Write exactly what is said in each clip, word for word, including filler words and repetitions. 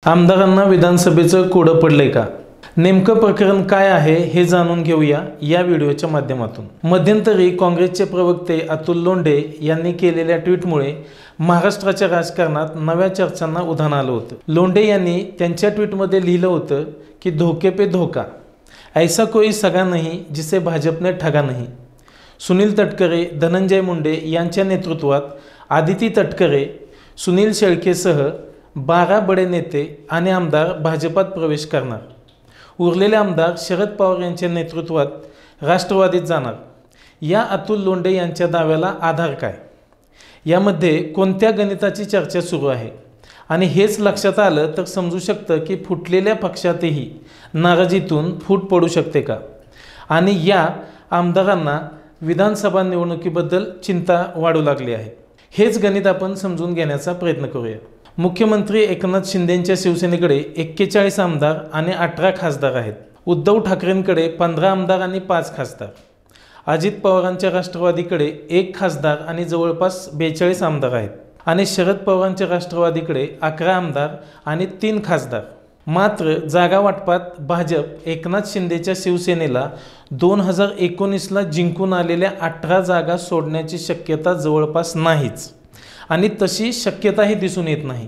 आमदारांना विधानसभेचं कोडं पडलंय का? नेमकं प्रकरण काय आहे हे जाणून घेऊया या व्हिडिओच्या माध्यमातून। मध्यंतरी काँग्रेसचे प्रवक्ते अतुल लोंढे यांनी केलेल्या ट्विटमुळे महाराष्ट्राच्या राजकारणात नव्या चर्चांना उधाण आलं होतं। लोंढे यांनी त्यांच्या ट्विटमध्ये लिहिलं होतं की धोके पे धोखा, ऐसा कोई सगा नहीं जिसे भाजपने ठगा नहीं। सुनील तटकरे, धनंजय मुंडे यांच्या नेतृत्वात आदिती तटकरे, सुनील शेळकेसह बारा बडे नेते आणि आमदार भाजपात प्रवेश करणार। उरलेले आमदार शरद पवार यांच्या नेतृत्वात राष्ट्रवादीत जाणार। या अतुल लोंढे यांच्या दाव्याला आधार काय? यामध्ये कोणत्या गणिताची चर्चा सुरू आहे? आणि हेच लक्षात आलं तर समजू शकतं की फुटलेल्या पक्षातही नाराजीतून फूट पडू शकते का? आणि या आमदारांना विधानसभा निवडणुकीबद्दल चिंता वाढू लागली आहे। हेच गणित आपण समजून घेण्याचा प्रयत्न करूया। मुख्यमंत्री एकनाथ शिंदेंच्या शिवसेनेकडे एक्केचाळीस आमदार आणि अठरा खासदार आहेत। उद्धव ठाकरेंकडे पंधरा आमदार आणि पाच खासदार। अजित पवारांच्या राष्ट्रवादीकडे एक खासदार आणि जवळपास बेचाळीस आमदार आहेत। आणि शरद पवारांच्या राष्ट्रवादीकडे अकरा आमदार आणि तीन खासदार। मात्र जागा वाटपात भाजप एकनाथ शिंदेच्या शिवसेनेला दोन हजार एकोणीसला जिंकून आलेल्या अठरा जागा सोडण्याची शक्यता जवळपास नाहीच, आणि तशी शक्यताही दिसून येत नाही।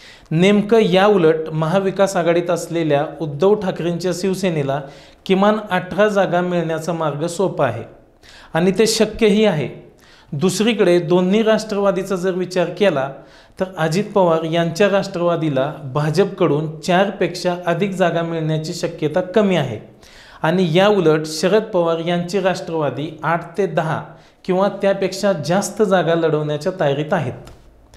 नेमकं या उलट महाविकास आघाडीत असलेल्या उद्धव ठाकरेंच्या शिवसेनेला किमान अठरा जागा मिळण्याचा मार्ग सोपा आहे, आणि ते शक्यही आहे। दुसरीकडे दोन्ही राष्ट्रवादीचा जर विचार केला तर अजित पवार यांच्या राष्ट्रवादीला भाजपकडून चारपेक्षा अधिक जागा मिळण्याची शक्यता कमी आहे, आणि या उलट शरद पवार यांचे राष्ट्रवादी आठ ते दहा किंवा त्यापेक्षा जास्त जागा लढवण्याच्या तयारीत आहेत।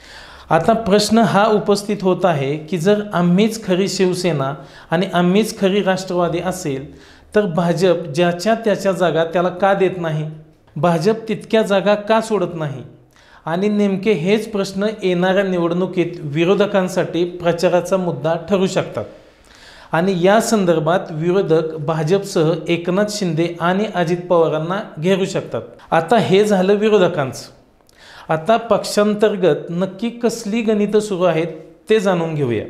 आता प्रश्न हा उपस्थित होत आहे की जर आम्हीच खरी शिवसेना आणि आम्हीच खरी राष्ट्रवादी असेल तर भाजप ज्याच्या त्याच्या जागा त्याला का देत नाही? भाजप तितक्या जागा का सोडत नाही? आणि नेमके हेच प्रश्न येणाऱ्या निवडणुकीत विरोधकांसाठी प्रचाराचा मुद्दा ठरू शकतात। आणि या संदर्भात विरोधक भाजपसह एकनाथ शिंदे आणि अजित पवारांना घेरू शकतात। आता हे झालं विरोधकांचं। आता पक्षांतर्गत नक्की कसली गणितं सुरू आहेत ते जाणून घेऊया।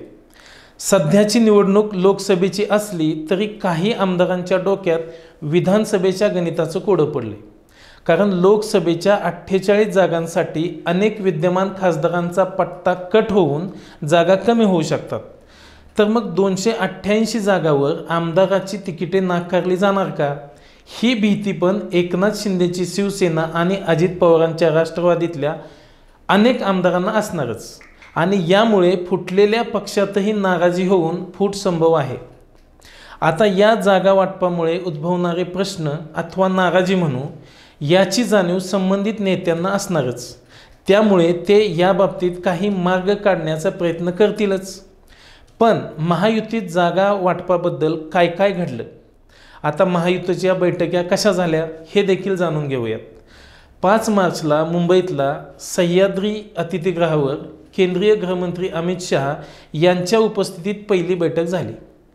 सध्याची निवडणूक लोकसभेची असली तरी काही आमदारांच्या डोक्यात विधानसभेच्या गणिताचं कोडं पडले, कारण लोकसभेच्या अठ्ठेचाळीस जागांसाठी अनेक विद्यमान खासदारांचा पट्टा कट होऊन जागा कमी होऊ शकतात। तर मग दोनशे अठ्ठ्याऐंशी जागावर आमदाराची तिकिटे नाकारली जाणार का? ही भीती पण एकनाथ शिंदेची शिवसेना आणि अजित पवारांच्या राष्ट्रवादीतल्या अनेक आमदारांना असणारच, आणि यामुळे फुटलेल्या पक्षातही नाराजी होऊन फूट संभव आहे। आता या जागा वाटपामुळे उद्भवणारे प्रश्न अथवा नाराजी म्हणू याची जाणीव संबंधित नेत्यांना असणारच, त्यामुळे ते या बाबतीत काही मार्ग काढण्याचा प्रयत्न करतीलच। पण महायुतीत जागा वाटपाबद्दल काय काय घडलं? आता महायुतीच्या बैठका कशा झाल्या हे देखील जाणून घेऊयात। पाच मार्चला मुंबईतला सह्याद्री अतिथीगृहावर केंद्रीय गृहमंत्री अमित शहा यांच्या उपस्थितीत पहिली बैठक झाली।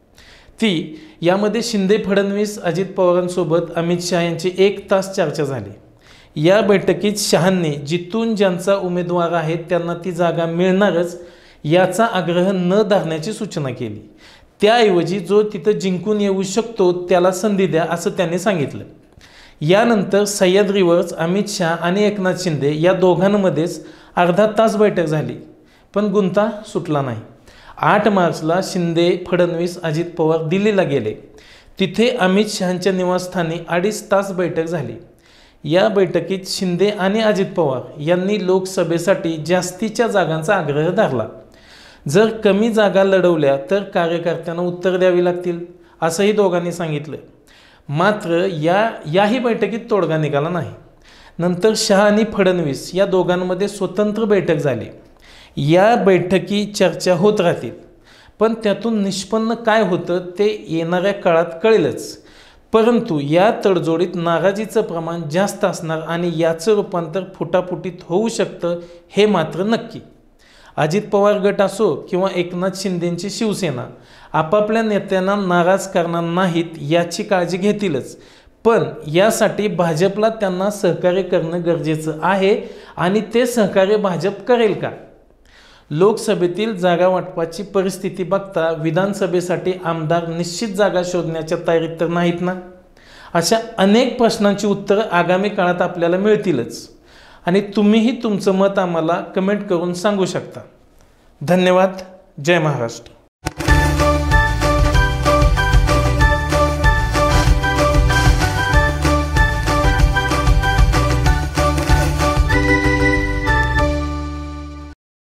ती यामध्ये शिंदे फडणवीस अजित पवारांसोबत अमित शहा यांची एक तास चर्चा झाली। या बैठकीत शहांनी जिथून ज्यांचा उमेदवार आहे त्यांना ती जागा मिळणारच याचा आग्रह न धरण्याची सूचना केली। त्याऐवजी जो तिथं जिंकून येऊ शकतो त्याला संधी द्या असं त्यांनी सांगितलं। यानंतर सह्याद्रीवरच अमित शहा आणि एकनाथ शिंदे या दोघांमध्येच अर्धा तास बैठक झाली, पण गुंता सुटला नाही। आठ मार्चला शिंदे, फडणवीस, अजित पवार दिल्लीला गेले। तिथे अमित शहांच्या निवासस्थानी अडीच तास बैठक झाली। या बैठकीत शिंदे आणि अजित पवार यांनी लोकसभेसाठी जास्तीच्या जागांचा आग्रह धरला। जर कमी जागा लढवल्या तर कार्यकर्त्यांना उत्तर द्यावी लागतील असंही दोघांनी सांगितलं। मात्र या याही बैठकीत तोडगा निघाला नाही। नंतर शहा आणि फडणवीस या दोघांमध्ये स्वतंत्र बैठक झाली। या बैठकी चर्चा होत राहतील, पण त्यातून निष्पन्न काय होतं ते येणाऱ्या काळात कळेलच। परंतु या तडजोडीत नाराजीचं प्रमाण जास्त असणार, आणि याचं रूपांतर फुटाफुटीत होऊ शकतं हे मात्र नक्की। अजित पवार गट असो किंवा एकनाथ शिंदेंची शिवसेना आपापल्या नेत्यांना नाराज करणार नाहीत याची काळजी घेतीलच, पण यासाठी भाजपला त्यांना सहकार्य करणं गरजेचं आहे, आणि ते सहकार्य भाजप करेल का? लोकसभेतील जागा वाटपाची परिस्थिती बघता विधानसभेसाठी आमदार निश्चित जागा शोधण्याच्या तयारीत तर नाहीत ना? अशा अनेक प्रश्नांची उत्तरं आगामी काळात आपल्याला मिळतीलच आणि तुम्हीही तुमचं मत आम्हाला कमेंट करून सांगू शकता. धन्यवाद. जय महाराष्ट्र.